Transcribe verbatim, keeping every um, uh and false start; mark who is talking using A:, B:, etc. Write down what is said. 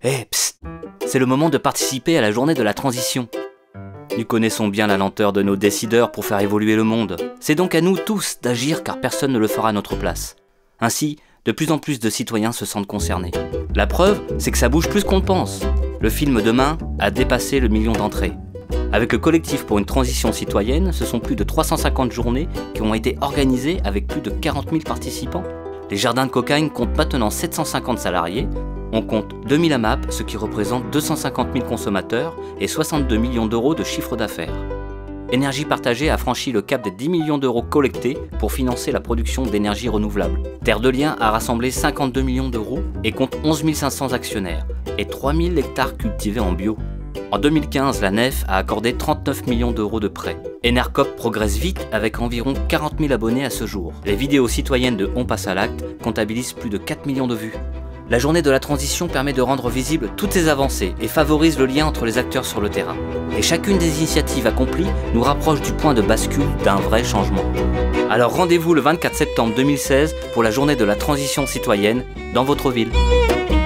A: Eh, psst, c'est le moment de participer à la journée de la transition. Nous connaissons bien la lenteur de nos décideurs pour faire évoluer le monde. C'est donc à nous tous d'agir car personne ne le fera à notre place. Ainsi, de plus en plus de citoyens se sentent concernés. La preuve, c'est que ça bouge plus qu'on le pense. Le film Demain a dépassé le million d'entrées. Avec le collectif pour une transition citoyenne, ce sont plus de trois cent cinquante journées qui ont été organisées avec plus de quarante mille participants. Les jardins de Cocagne comptent maintenant sept cent cinquante salariés. On compte deux mille AMAP, ce qui représente deux cent cinquante mille consommateurs et soixante-deux millions d'euros de chiffre d'affaires. Énergie Partagée a franchi le cap des dix millions d'euros collectés pour financer la production d'énergie renouvelable. Terre de Liens a rassemblé cinquante-deux millions d'euros et compte onze mille cinq cents actionnaires et trois mille hectares cultivés en bio. En deux mille quinze, la Nef a accordé trente-neuf millions d'euros de prêts. Enercop progresse vite avec environ quarante mille abonnés à ce jour. Les vidéos citoyennes de On passe à l'acte comptabilisent plus de quatre millions de vues. La journée de la transition permet de rendre visibles toutes ces avancées et favorise le lien entre les acteurs sur le terrain. Et chacune des initiatives accomplies nous rapproche du point de bascule d'un vrai changement. Alors rendez-vous le vingt-quatre septembre deux mille seize pour la journée de la transition citoyenne dans votre ville.